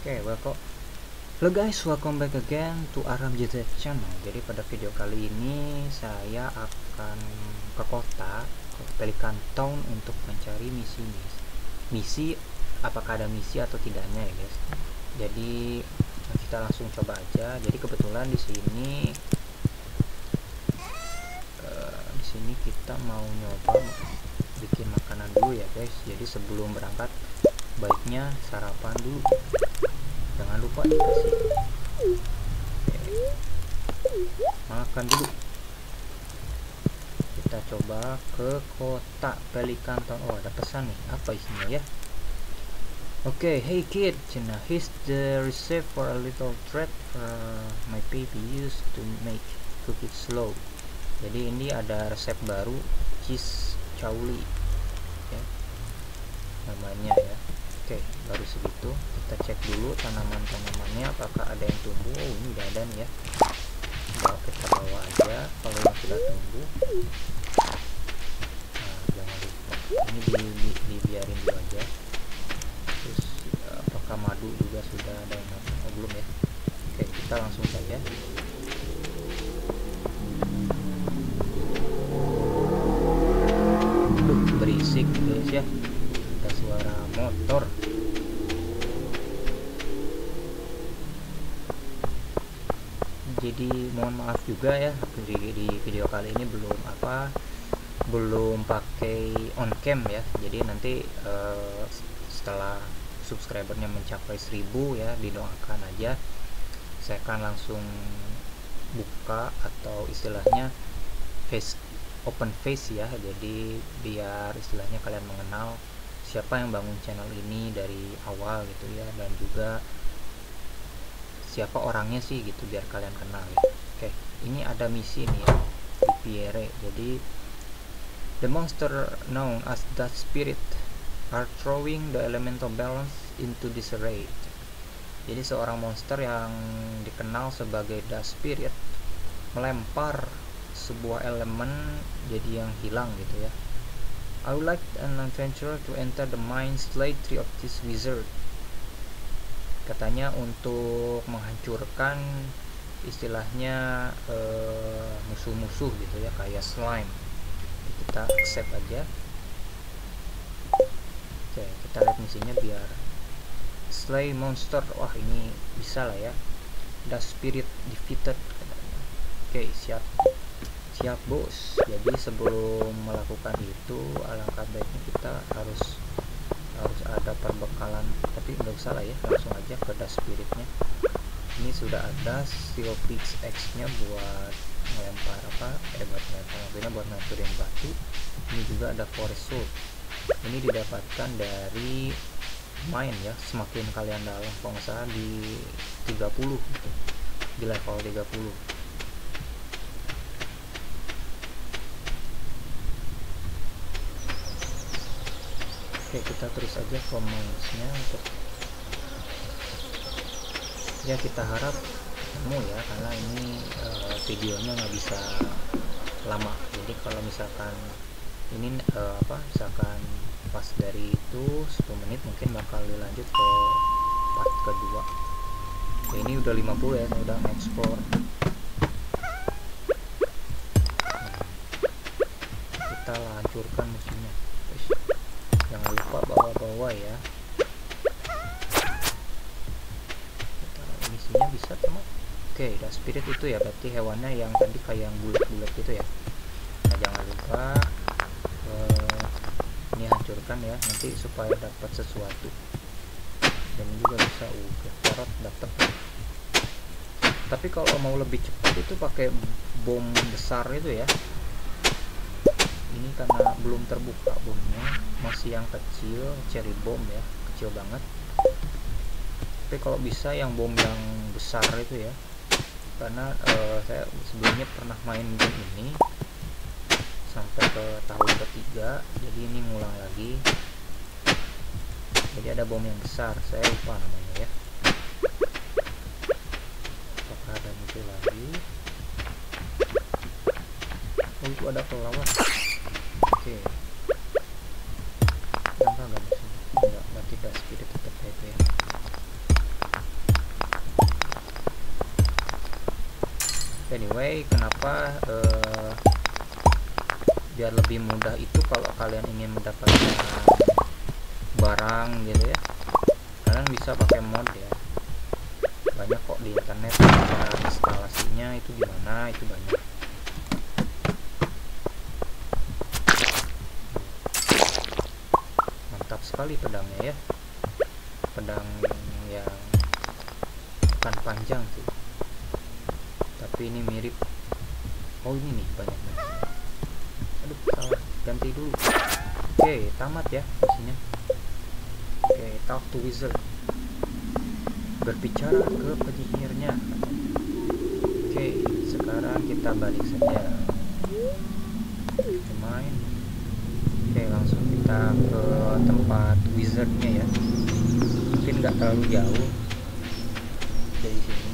Oke, hello guys, welcome back again to Aram JZ channel. Jadi pada video kali ini saya akan ke kota, ke Pelican Town untuk mencari misi. Apakah ada misi atau tidaknya ya guys. Jadi kita langsung coba aja. Jadi kebetulan di sini kita mau nyoba bikin makanan dulu ya guys. Jadi sebelum berangkat baiknya sarapan dulu. Jangan lupa dikasih makan dulu. Kita coba ke kota Pelican Town. Oh, ada pesan nih, apa isinya ya? Oke, hey kid, here's the recipe for a little treat my baby used to make cookies slow. Jadi ini ada resep baru cheese chouli ya, namanya ya. Oke, baru segitu. Kita cek dulu tanaman-tanamannya apakah ada yang tumbuh. Oh, ini udah ada nih ya. Kita bawa aja kalau yang sudah tumbuh. Nah, jangan lupa ini dibiarin dulu aja. Terus apakah madu juga sudah ada yang matang? Oh, belum ya. Oke, kita langsung saja. Berisik guys ya, ada suara motor. Jadi mohon maaf juga ya, di video kali ini belum pakai on cam ya. Jadi nanti setelah subscribernya mencapai 1000 ya, didoakan aja, saya akan langsung buka atau istilahnya open face ya. Jadi biar istilahnya kalian mengenal siapa yang bangun channel ini dari awal gitu ya, dan juga siapa orangnya sih gitu, biar kalian kenal ya. Oke, ini ada misi nih ya di Pierre. Jadi the monster known as Dust Spirit are throwing the elemental balance into disarray. Jadi seorang monster yang dikenal sebagai Dust Spirit melempar sebuah elemen jadi yang hilang gitu ya. I would like an adventurer to enter the mind slay tree of this wizard. Katanya untuk menghancurkan istilahnya musuh-musuh gitu ya, kayak slime. Kita accept aja. Oke, kita lihat misinya biar slay monster. Wah, ini bisa lah ya. The spirit defeated. Oke, siap bos. Jadi sebelum melakukan itu alangkah baiknya kita harus ada perbekalan, tapi nggak usah lah ya, langsung aja ke Dust Spiritnya. Ini sudah ada Steel Picks X nya buat melempar maksudnya buat ngancurin batu. Ini juga ada Forest Sword, ini didapatkan dari main ya, semakin kalian dalam, kalau nggak salah di 30 gitu, di level 30. Oke, kita terus aja comments-nya untuk ya, kita harap ketemu ya, karena ini videonya nggak bisa lama. Jadi kalau misalkan ini misalkan pas dari itu 10 menit, mungkin bakal dilanjut ke part kedua. Oke, ini udah 50 ya, udah explore. Kita hancurkan musuhnya. Jangan lupa bawa ya. Misinya bisa teman. Oke, Dust Spirit itu ya berarti hewannya yang tadi kayak yang bulat-bulat gitu ya. Nah, jangan lupa ini hancurkan ya, nanti supaya dapat sesuatu. Dan juga bisa carrot dapat. Tapi kalau mau lebih cepat itu pakai bom besar itu ya. Ini karena belum terbuka bomnya, masih yang kecil, cherry bomb ya, kecil banget. Tapi kalau bisa yang bom yang besar itu ya, karena saya sebelumnya pernah main game ini sampai ke tahun ketiga, jadi ini ngulang lagi. Jadi ada bom yang besar, saya lupa namanya ya. Apakah ada muncul lagi? Oh, itu ada kelawar. Oke, kenapa nggak musuh? Enggak, berarti Dust Spirit tetap PP ya. Anyway, kenapa biar lebih mudah itu kalau kalian ingin mendapatkan barang gitu ya, kalian bisa pakai mod ya. Banyak kok di internet cara instalasinya itu gimana, itu banyak. Mantap sekali pedangnya ya, pedang yang bukan panjang sih, tapi ini mirip. Oh ini nih banyak nih. Aduh salah, ganti dulu. Oke, tamat ya misinya. Oke, talk to wizard, berbicara ke penyihirnya. Oke, sekarang kita balik saja main. Oke, langsung kita ke tempat wizardnya ya, mungkin nggak terlalu jauh dari sini.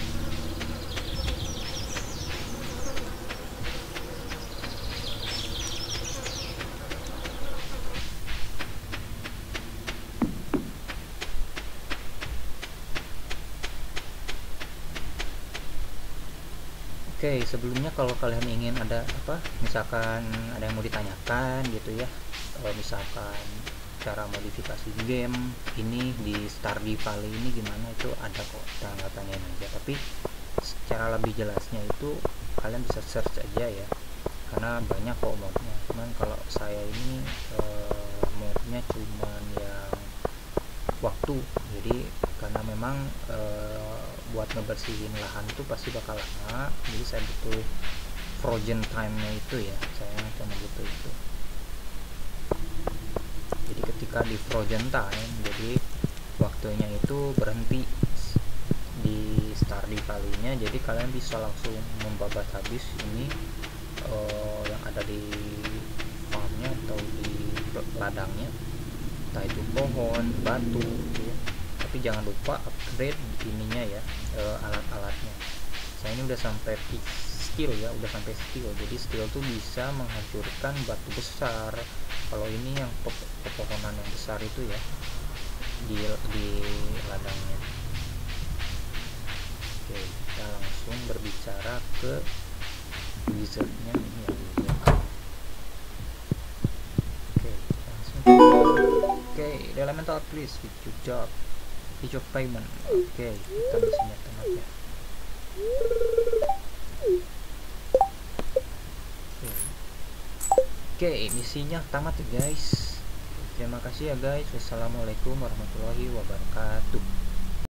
Oke, sebelumnya kalau kalian ingin ada apa, misalkan ada yang mau ditanyakan gitu ya, misalkan cara modifikasi game ini di Stardew Valley ini gimana, itu ada kok, tinggal tanyain aja. Tapi secara lebih jelasnya itu kalian bisa search aja ya, karena banyak kok modnya. Cuman kalau saya ini modnya cuman yang waktu, jadi karena memang buat ngebersihin lahan itu pasti bakal lama, jadi saya butuh frozen time nya itu ya, saya cuma butuh itu. Jadi ketika di frozen time, jadi waktunya itu berhenti di Stardew Valley nya, jadi kalian bisa langsung membabat habis ini yang ada di farmnya atau di ladangnya, entah itu pohon, batu gitu ya. Tapi jangan lupa upgrade ininya ya, alat-alatnya. Saya ini udah sampai peak skill ya, udah sampai skill. Jadi skill tuh bisa menghancurkan batu besar. Kalau ini yang pepohonan yang besar itu ya, di ladangnya. Oke, kita langsung berbicara ke wizardnya ini ya. Oke, langsung. Oke, the elemental please with your job. With your payment. Oke, kita misinya tamat ya. Oke, misinya tamat ya guys. Terima kasih ya guys. Wassalamualaikum warahmatullahi wabarakatuh.